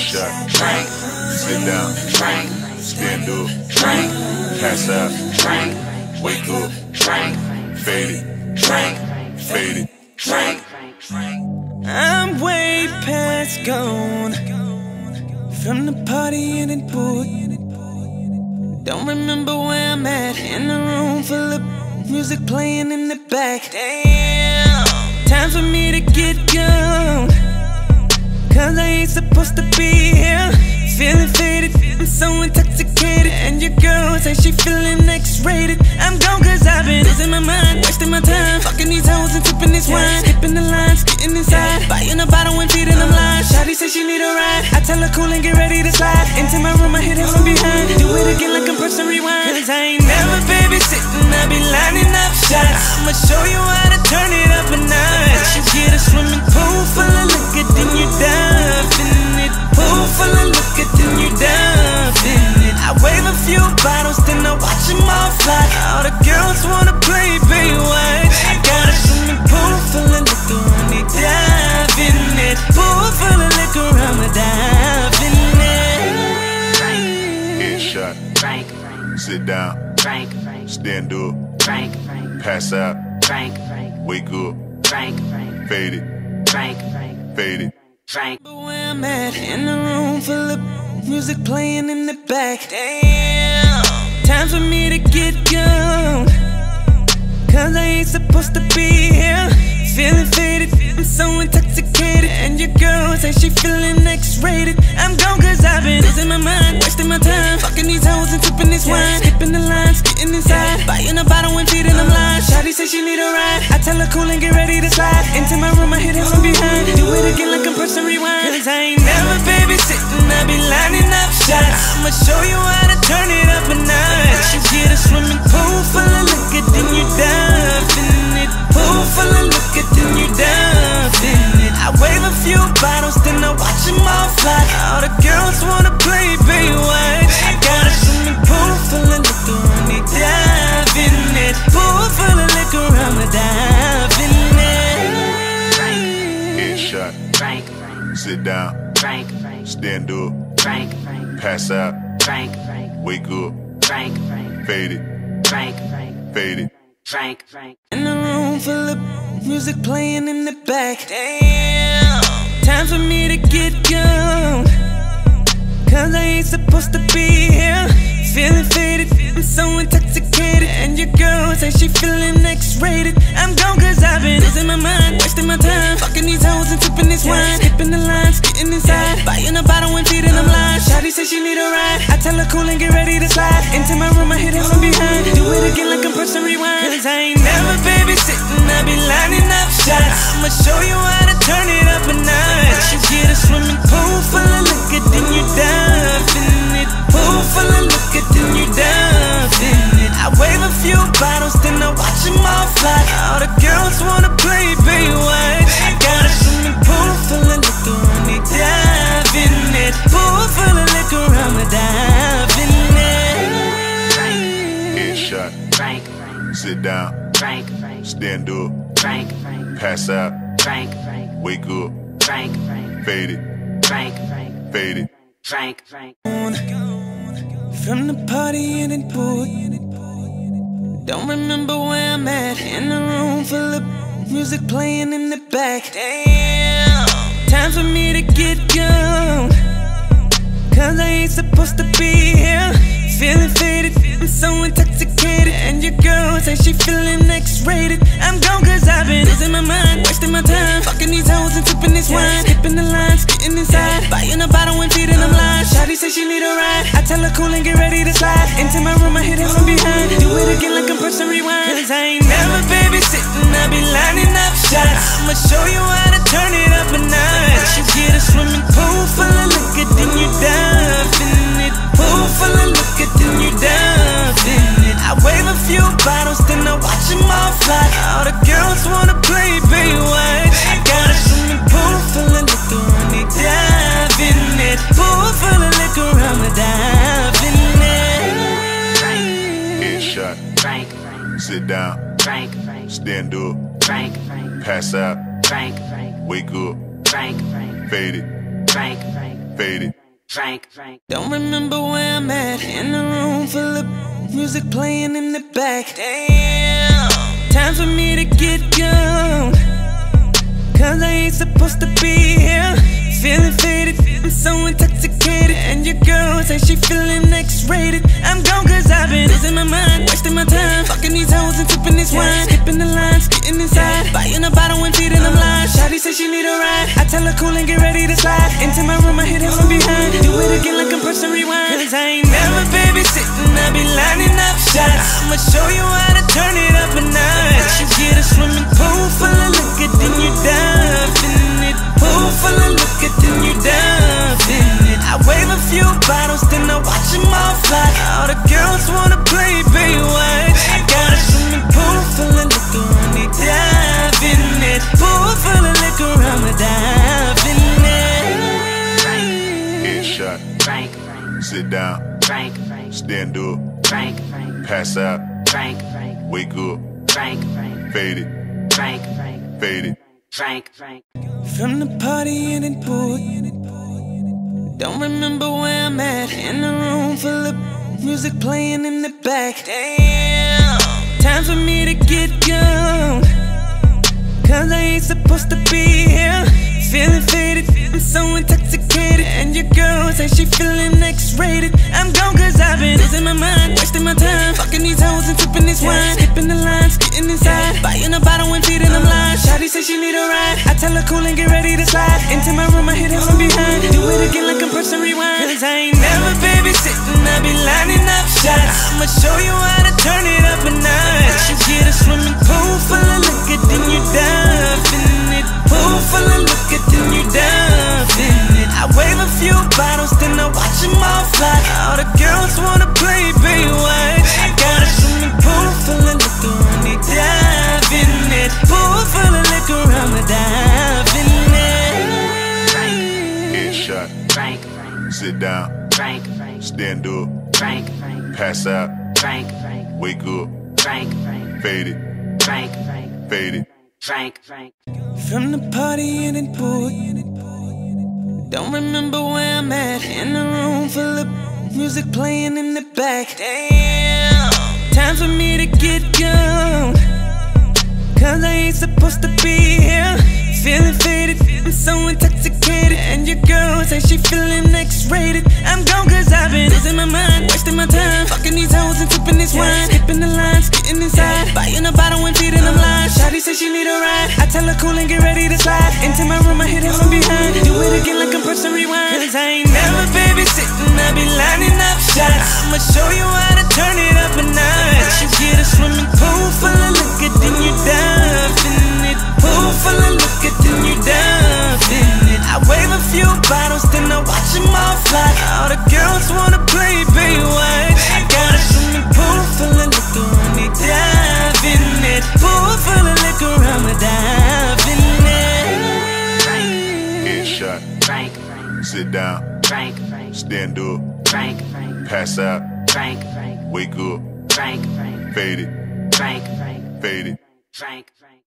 Headshot, drink, sit down, drink, stand up, drink, pass out, drink, wake up, drink, fade it, drink, fade it, drink. I'm way past gone from the party in it, boy. Don't remember where I'm at. In a room full of music playing in the back. Damn, time for me to get gone, cause I ain't supposed to be here. Feeling faded, I'm so intoxicated, and your girl say she feeling X-rated. I'm gone cause I've been losing my mind, wasting my time, fucking these hoes and sipping this wine, skipping the lines, getting inside, buying a bottle and feeding them lines. Shawty say she need a ride, I tell her cool and get ready to slide into my room. I hit her from behind, do it again like I'm pressing rewind, cause I ain't never babysitting, I be lining up shots. I'ma show you how to turn it up a notch. You get a swimming pool full of liquor, then you dive in it. Pool full of liquor, then you dive in it. I wave a few bottles, then I watch them all fly. All the girls wanna play Baywatch. I got a swimming pool full of liquor, only dive in it. Pool full of liquor, I'ma dive in it. Headshot, Frank, sit down, Frank, stand up, Frank, pass out, Frank, wake up, Frank, fade it, Frank, fade it. Frank. But where I'm at, in a room full of music playing in the back. Damn, time for me to get gone, cause I ain't supposed to be here. Feeling faded, I'm so intoxicated, and your girl say she feeling X-rated. I'm gone cause I've been losing my mind, wasting my time, fucking these hoes and sipping this wine, skipping the lines, getting inside, buying a bottle and feeding them lines. Shawty say she need a ride, I tell her cool and get ready to slide into my room. I hit her from behind, do it again like I'm pressing rewind, cause I ain't never babysitting, I be lining up shots. I'ma show you how to turn it up a notch. You get a swimming pool full of liquor, then you dive in it. Pool full of liquor, then you dive in it. I wave a few bottles, then I watch them all fly. All the girls wanna play Baywatch. I got a swimming pool full of liquor, only dive in it. Pool full of liquor, I'ma dive in it. Headshot, Frank, sit down, Frank, stand up, Frank, pass out, Frank, wake up, Frank, fade it, Frank, fade it. Frank. In a room full of music playing in the back. Damn, time for me to get gone, cause I ain't supposed to be here. Feeling faded, I'm so intoxicated, and your girl say she feeling X-rated. I'm gone cause I've been losing my mind, wasting my time, fucking these hoes and sipping this wine, skipping the lines, getting inside, buying a bottle and feeding them lines. Shawty say she need a ride, I tell her cool and get ready to slide into my room. I hit her from behind, do it again like I'm pressing rewind, cause I ain't never babysitting, I be lining up shots. I'ma show you how to turn it up a notch. You get a swimming pool full of liquor, then you dive in it. Pool full of liquor, then you dive in it. I wave a few bottles, then I watch them all fly. All the girls wanna play Baywatch. I got a swimming pool full of liquor, only dive in it. Pool full of liquor, I'ma dive in it. Headshot, Frank, sit down, Frank, stand up, Frank, pass out, Frank, wake up, Frank, fade it, Frank, fade it. Frank. From the party in it, boy. Don't remember where I'm at. In a room full of music playing in the back. Damn, time for me to get gone, cause I ain't supposed to be here. Feeling faded, I'm so intoxicated, and your girl say she feeling X-rated. I'm gone cause I've been losing my mind, wasting my time, fucking these hoes and sipping this wine, skipping the lines, getting inside, buying a bottle and feeding them lines. Shawty say she need a ride, I tell her cool and get ready to slide into my room. I hit her from behind, do it again like I'm pressing rewind, cause I ain't never babysitting, I be lining up shots. I'ma show you how to turn it up a notch. You get a swimming pool full of liquor, then you dive in it. Pool full of liquor, then you dive in it. I wave a few bottles, then I watch them all fly. All the girls wanna play Baywatch. I got a swimming pool full of liquor, only dive in it. Pool full of liquor, I'ma dive in it. Headshot, Frank, sit down, Frank, stand up, Frank, pass out, Frank, wake up, Frank, fade it, Frank, faded. Don't remember where I'm at. In a room full of music playing in the back. Damn, time for me to get gone, cause I ain't supposed to be here. Feeling faded, I'm so intoxicated. And your girl say she feeling X-rated. I'm gone cause I've been losing my mind, wasting my time, fucking these hoes and sipping this wine, skipping the lines, getting inside, buying a bottle and feeding them lines. Shawty say she need a ride, I tell her cool and get ready to slide into my room, I hit it from behind, do it again like I'm pressing rewind. Cause I ain't never babysitting, I be lining up shots. I'ma show you how to turn it up a notch. You get a swimming pool full of liquor, then you dive in it. Pool full of liquor, then you dive in it. I wave a few bottles, then I watch them all fly. All the girls wanna play Baywatch. I got a swimming pool full of liquor, and they dive in it. Pool full of liquor, I'ma dive in it. Headshot. Sit down. Stand up. Pass out. Wake up. Faded. Faded. From the party in it, boy. Don't remember where I'm at. In a room full of music playing in the back. Damn, time for me to get gone, cause I ain't supposed to be here. Feeling faded, I'm so intoxicated. And your girl say she feeling X-rated. I'm gone cause I've been losing my mind, wasting my time, fucking these hoes and sipping this wine, skipping the lines, getting inside, buying a bottle and feeding them lines. Shawty say she need a ride, I tell her cool and get ready to slide into my room, I hit it from behind, do it again like I'm pressing rewind. Cause I ain't never babysitting, I be lining up shots. I'ma show you how to turn it up a notch. You get a swimming pool full of liquor, then you dive in it. Pool full of liquor, then you dive in it. I wave a few bottles, then I watch them all fly. All the girls wanna play Baywatch. I got a swimming pool full of liquor, and they dive in it. Pool full of liquor, I'ma dive in it. Headshot. Sit down. Stand up. Pass out. Wake up. Faded. Faded. From the party in it, boy. Don't remember where I'm at. In a room full of music playing in the back. Damn, time for me to get gone, cause I ain't supposed to be here. Feeling faded, I'm so intoxicated. And your girl say she feeling X-rated. I'm gone cause I've been losing my mind, wasting my time, fucking these hoes and sipping this wine, skipping the lines, getting inside, buying a bottle and feeding them lines. Shawty say she need a ride, I tell her cool and get ready to slide into my room, I hit it from behind, do it again like I'm pressing rewind. Cause I ain't never babysitting, I be lining up shots. I'ma show you how to turn it up a notch. You get a swimming pool full of liquor, then you dive in it. Pool full of liquor, then you dive in it. I wave a few bottles, then I watch them all fly. All the girls wanna play Baywatch. I got a swimming pool full of liquor, and they dive in it. Pool full of liquor, I'ma dive in it. Headshot. Sit down. Stand up. Pass out. Wake up. Faded. Faded.